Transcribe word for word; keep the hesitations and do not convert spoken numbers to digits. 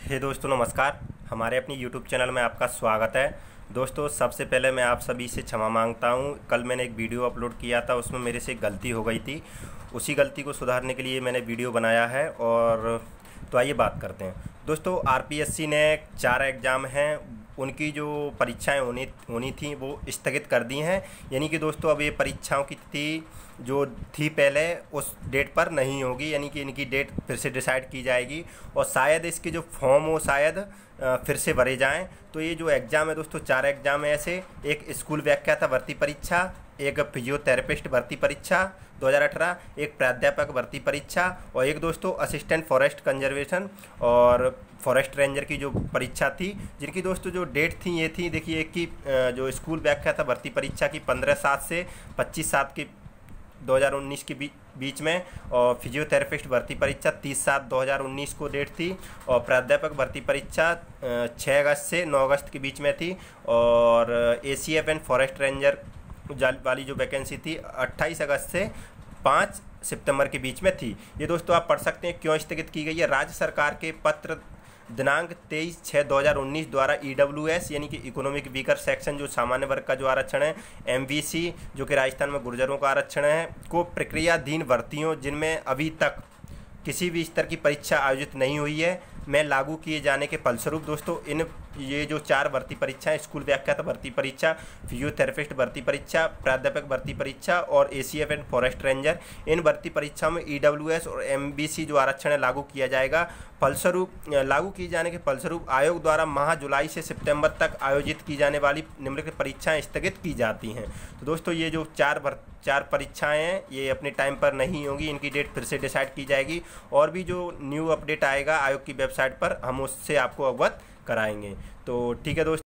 हे दोस्तों नमस्कार। हमारे अपनी यूट्यूब चैनल में आपका स्वागत है। दोस्तों सबसे पहले मैं आप सभी से क्षमा मांगता हूं। कल मैंने एक वीडियो अपलोड किया था, उसमें मेरे से गलती हो गई थी। उसी गलती को सुधारने के लिए मैंने वीडियो बनाया है। और तो आइए बात करते हैं। दोस्तों आरपीएससी ने चार एग्ज़ाम हैं, उनकी जो परीक्षाएं होनी होनी थी वो स्थगित कर दी हैं। यानी कि दोस्तों अब ये परीक्षाओं की तिथि जो थी पहले उस डेट पर नहीं होगी, यानी कि इनकी डेट फिर से डिसाइड की जाएगी और शायद इसके जो फॉर्म हो शायद फिर से भरे जाएं। तो ये जो एग्ज़ाम है दोस्तों, चार एग्ज़ाम है ऐसे। एक स्कूल व्याख्याता भर्ती परीक्षा, एक फिजियोथेरेपिस्ट भर्ती परीक्षा दो हज़ार अठारह, एक प्राध्यापक भर्ती परीक्षा और एक दोस्तों असिस्टेंट फॉरेस्ट कंजर्वेशन और फॉरेस्ट रेंजर की जो परीक्षा थी, जिनकी दोस्तों जो डेट थी ये थी, देखिए एक की जो स्कूल व्याख्याता भर्ती परीक्षा की पंद्रह सात से पच्चीस सात की दो हज़ार उन्नीस के बीच में, और फिजियोथेरेपिस्ट भर्ती परीक्षा तीस सात दो हज़ार उन्नीस को डेट थी, और प्राध्यापक भर्ती परीक्षा छः अगस्त से नौ अगस्त के बीच में थी, और एसीएफ एंड फॉरेस्ट रेंजर वाली जो वैकेंसी थी अट्ठाईस अगस्त से पाँच सितंबर के बीच में थी। ये दोस्तों आप पढ़ सकते हैं क्यों स्थगित की गई है। राज्य सरकार के पत्र दिनांक तेईस छः दो हज़ार उन्नीस द्वारा ईडब्ल्यूएस यानी कि इकोनॉमिक वीकर सेक्शन जो सामान्य वर्ग का जो आरक्षण है, एमवीसी जो कि राजस्थान में गुर्जरों का आरक्षण है, को प्रक्रियाधीन भर्तियों जिनमें अभी तक किसी भी स्तर की परीक्षा आयोजित नहीं हुई है में लागू किए जाने के फलस्वरूप दोस्तों इन ये जो चार भर्ती परीक्षाएं, स्कूल व्याख्याता भर्ती परीक्षा, फिजियोथेरेपिस्ट भर्ती परीक्षा, प्राध्यापक भर्ती परीक्षा और एसीएफ एंड फॉरेस्ट रेंजर, इन भर्ती परीक्षाओं में ईडब्ल्यूएस और एमबीसी जो आरक्षण है लागू किया जाएगा। फलस्वरूप लागू किए जाने के फलस्वरूप आयोग द्वारा माह जुलाई से सितंबर तक आयोजित की जाने वाली निम्नलिखित परीक्षाएं स्थगित की जाती हैं। तो दोस्तों ये जो चार भर चार परीक्षाएं हैं ये अपने टाइम पर नहीं होंगी, इनकी डेट फिर से डिसाइड की जाएगी। और भी जो न्यू अपडेट आएगा आयोग की वेबसाइट पर हम उससे आपको अवगत कराएंगे। तो ठीक है दोस्तों।